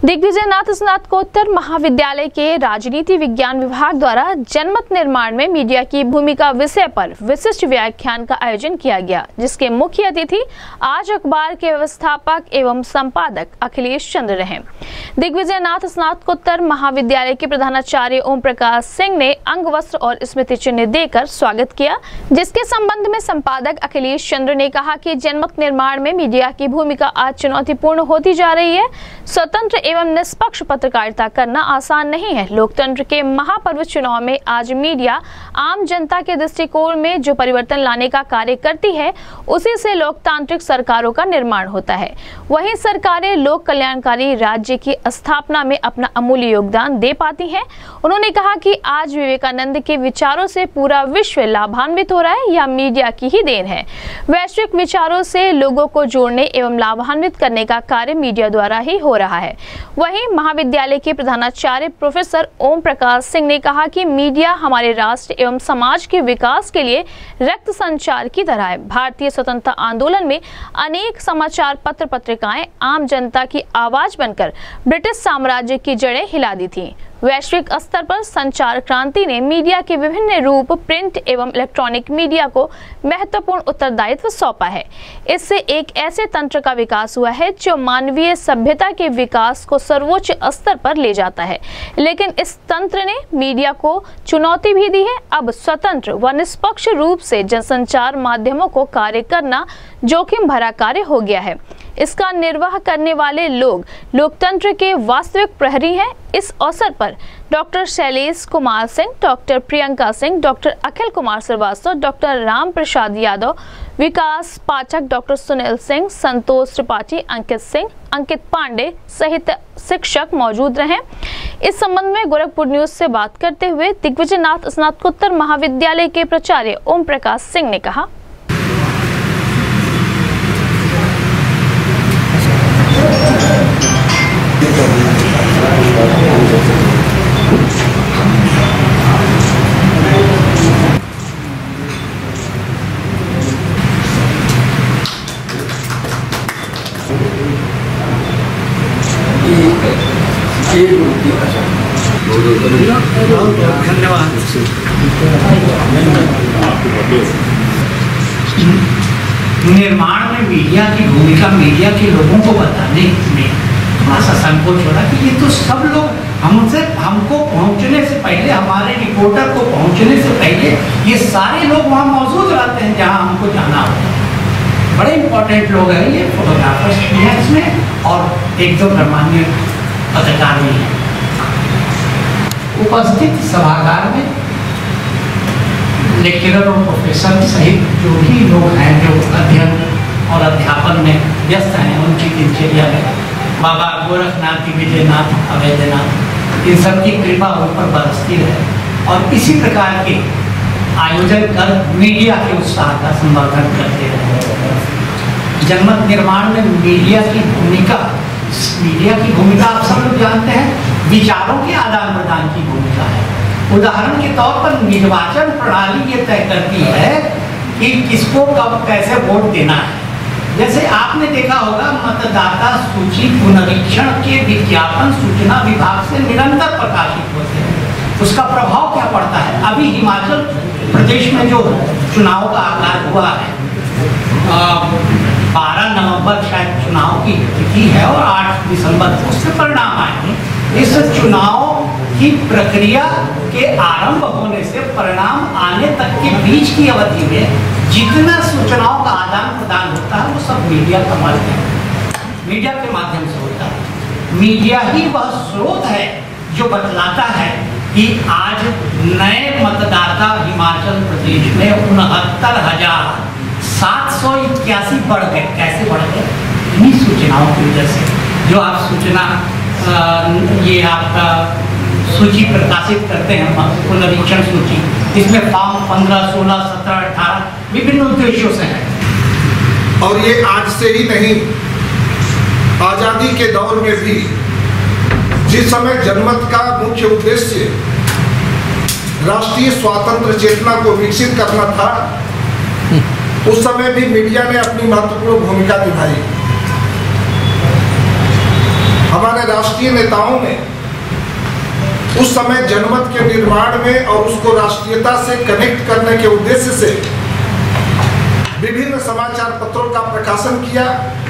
दिग्विजय नाथ स्नातकोत्तर महाविद्यालय के राजनीति विज्ञान विभाग द्वारा जनमत निर्माण में मीडिया की भूमिका विषय पर विशिष्ट व्याख्यान का आयोजन किया गया, जिसके मुख्य अतिथि आज अखबार के व्यवस्थापक एवं संपादक अखिलेश चंद्र रहे। दिग्विजय नाथ स्नातकोत्तर महाविद्यालय के प्रधानाचार्य ओम प्रकाश सिंह ने अंग वस्त्र और स्मृति चिन्ह देकर स्वागत किया, जिसके संबंध में संपादक अखिलेश चंद्र ने कहा कि जनमत निर्माण में मीडिया की भूमिका आज चुनौतीपूर्ण होती जा रही है। स्वतंत्र एवं निष्पक्ष पत्रकारिता करना आसान नहीं है। लोकतंत्र के महापर्व चुनाव में आज मीडिया आम जनता के दृष्टिकोण में जो परिवर्तन लाने का कार्य करती है, उसी से लोकतांत्रिक सरकारों का निर्माण होता है। वहीं सरकारें लोक कल्याणकारी राज्य की स्थापना में अपना अमूल्य योगदान दे पाती हैं। उन्होंने कहा कि आज विवेकानंद के विचारों से पूरा विश्व लाभान्वित हो रहा है, यह मीडिया की ही देन है। वैश्विक विचारों से लोगों को जोड़ने एवं लाभान्वित करने का कार्य मीडिया द्वारा ही हो रहा है। वहीं महाविद्यालय के प्रधानाचार्य प्रोफेसर ओम प्रकाश सिंह ने कहा कि मीडिया हमारे राष्ट्र एवं समाज के विकास के लिए रक्त संचार की तरह है। भारतीय स्वतंत्रता आंदोलन में अनेक समाचार पत्र पत्रिकाएं आम जनता की आवाज बनकर ब्रिटिश साम्राज्य की जड़ें हिला दी थी। वैश्विक स्तर पर संचार क्रांति ने मीडिया के विभिन्न रूप प्रिंट एवं इलेक्ट्रॉनिक मीडिया को महत्वपूर्ण उत्तरदायित्व सौंपा है। इससे एक ऐसे तंत्र का विकास हुआ है जो मानवीय सभ्यता के विकास को सर्वोच्च स्तर पर ले जाता है। लेकिन इस तंत्र ने मीडिया को चुनौती भी दी है। अब स्वतंत्र व निष्पक्ष रूप से जनसंचार माध्यमों को कार्य करना जोखिम भरा कार्य हो गया है। इसका निर्वाह करने वाले लोग लोकतंत्र के वास्तविक प्रहरी हैं। इस अवसर पर doctor Shailesh Kumar Singh, doctor Priyanka Singh, doctor Akhil Kumar Srivastava, doctor Ram Prasad Yadav, Vikas Pathak, doctor Sunil Singh, Santosh Tripathi, Ankit Singh, Ankit Pande सहित शिक्षक मौजूद रहे। इस संबंध में गोरखपुर न्यूज से बात करते हुए दिग्विजय नाथ स्नातकोत्तर महाविद्यालय के प्राचार्य ओम प्रकाश सिंह ने कहा, धन्यवाद। निर्माण में मीडिया की भूमिका, मीडिया के लोगों को बताने में थोड़ा सा संकोच हो रहा कि ये तो सब लोग हमको पहुंचने से पहले, हमारे रिपोर्टर को पहुंचने से पहले ये सारे लोग वहाँ मौजूद रहते हैं जहाँ हमको जाना होता है। बड़े इंपॉर्टेंट लोग हैं ये, फोटोग्राफर्स भी हैं इसमें और एक दो गणमान्य पत्रकार भी हैं। उपस्थित सभागार में लेक्चरर और प्रोफेसर सहित जो भी लोग हैं जो अध्ययन और अध्यापन में व्यस्त हैं, उनकी दिनचर्या में बाबा गोरखनाथ, दिग्विजयनाथ, अवैधनाथ, इन सब की कृपा ऊपर बरसती रहे और इसी प्रकार के आयोजन कर मीडिया के उत्साह का संवर्धन करते रहे। जनमत निर्माण में मीडिया की भूमिका आप सब लोग जानते हैं, विचारों के आदान प्रदान की भूमिका है। उदाहरण के तौर पर निर्वाचन प्रणाली ये तय करती है कि किसको कब कैसे वोट देना है। जैसे आपने देखा होगा, मतदाता सूची पुनरीक्षण के विज्ञापन सूचना विभाग से निरंतर प्रकाशित होते हैं। उसका प्रभाव क्या पड़ता है? अभी हिमाचल प्रदेश में जो चुनाव का आगाज हुआ है, 12 नवंबर शायद चुनाव की तिथि है और 8 दिसंबर को उसके परिणाम आएंगे। इस चुनाव की प्रक्रिया के आरंभ होने से परिणाम आने तक के बीच की अवधि में जितना सूचनाओं का आदान प्रदान होता है वो सब मीडिया का माध्यम, मीडिया के माध्यम से होता है। मीडिया ही वह स्रोत है जो बतलाता है कि आज नए मतदाता हिमाचल प्रदेश में 69,781 बढ़ गए। कैसे बढ़ गए? इन्हीं सूचनाओं की वजह से। जो आप सूचना ये आपका सूची प्रकाशित करते हैं, पुनरीक्षण सूची, इसमें फॉर्म 15, 16, 17, 18 विभिन्न उद्देश्यों से है। और ये आज से ही नहीं, आजादी के दौर में भी जिस समय जनमत का मुख्य उद्देश्य राष्ट्रीय स्वातंत्र चेतना को विकसित करना था, उस समय भी मीडिया ने अपनी महत्वपूर्ण भूमिका निभाई। हमारे राष्ट्रीय नेताओं ने उस समय जनमत के निर्माण में और उसको राष्ट्रीयता से कनेक्ट करने के उद्देश्य से विभिन्न समाचार पत्रों का प्रकाशन किया।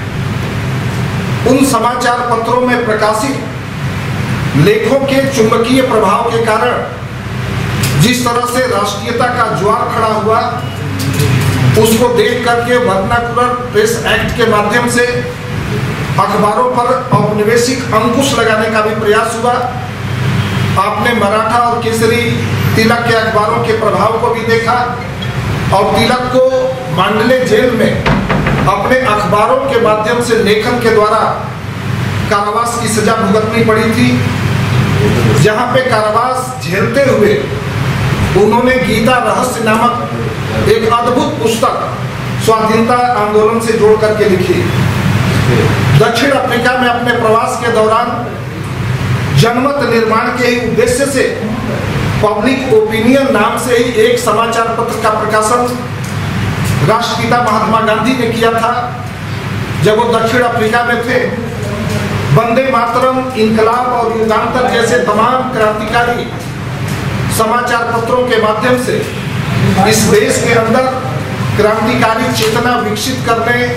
उन समाचार पत्रों में प्रकाशित लेखों के चुंबकीय प्रभाव के कारण जिस तरह से राष्ट्रीयता का ज्वार खड़ा हुआ, उसको देख करके वर्नाकुलर प्रेस एक्ट के माध्यम से अखबारों पर औपनिवेशिक अंकुश लगाने का भी प्रयास हुआ। आपने मराठा और केसरी तिलक के अखबारों के प्रभाव को भी देखा और तिलक को मांडले जेल में अपने अखबारों के माध्यम से लेखन के द्वारा कारावास की सजा भुगतनी पड़ी थी, जहां पे कारावास झेलते हुए उन्होंने गीता रहस्य नामक एक अद्भुत पुस्तक स्वाधीनता आंदोलन से जोड़ करके लिखी। दक्षिण अफ्रीका में अपने प्रवास के दौरान जनमत निर्माण के ही उद्देश्य से पब्लिक ओपिनियन नाम से ही एक समाचार पत्र का प्रकाशन राष्ट्रपिता महात्मा गांधी ने किया था। जब वो दक्षिण अफ्रीका में थे, वंदे मातरम, इनकलाब और युगांतर जैसे तमाम क्रांतिकारी समाचार पत्रों के माध्यम से इस देश के अंदर क्रांतिकारी चेतना विकसित करने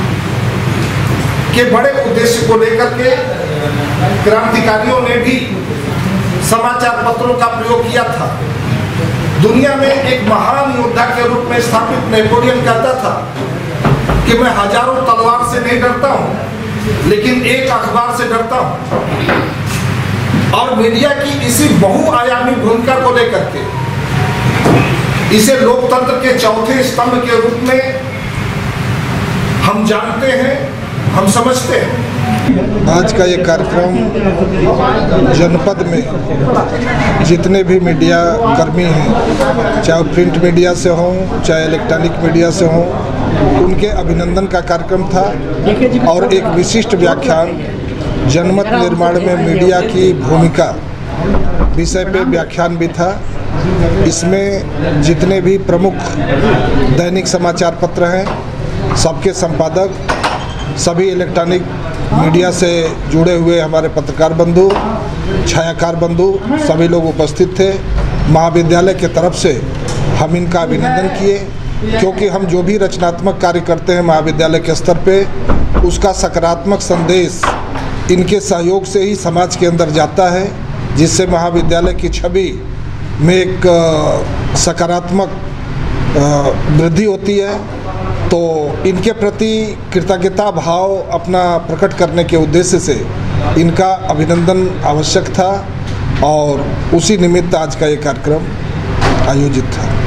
के बड़े उद्देश्य को लेकर के क्रांतिकारियों ने भी समाचार पत्रों का प्रयोग किया था। दुनिया में एक महान योद्धा के रूप में स्थापित नेपोलियन कहता था कि मैं हजारों तलवार से नहीं डरता हूं, लेकिन एक अखबार से डरता हूं। और मीडिया की इसी बहुआयामी भूमिका को लेकर के इसे लोकतंत्र के चौथे स्तंभ के रूप में हम जानते हैं, हम समझते हैं। आज का ये कार्यक्रम जनपद में जितने भी मीडिया कर्मी हैं, चाहे प्रिंट मीडिया से हों चाहे इलेक्ट्रॉनिक मीडिया से हों, उनके अभिनंदन का कार्यक्रम था और एक विशिष्ट व्याख्यान जनमत निर्माण में मीडिया की भूमिका विषय पे व्याख्यान भी था। इसमें जितने भी प्रमुख दैनिक समाचार पत्र हैं, सबके संपादक, सभी इलेक्ट्रॉनिक मीडिया से जुड़े हुए हमारे पत्रकार बंधु, छायाकार बंधु, सभी लोग उपस्थित थे। महाविद्यालय के तरफ से हम इनका अभिनंदन किए, क्योंकि हम जो भी रचनात्मक कार्य करते हैं महाविद्यालय के स्तर पे, उसका सकारात्मक संदेश इनके सहयोग से ही समाज के अंदर जाता है, जिससे महाविद्यालय की छवि में एक सकारात्मक वृद्धि होती है। तो इनके प्रति कृतज्ञता भाव अपना प्रकट करने के उद्देश्य से इनका अभिनंदन आवश्यक था और उसी निमित्त आज का ये कार्यक्रम आयोजित था।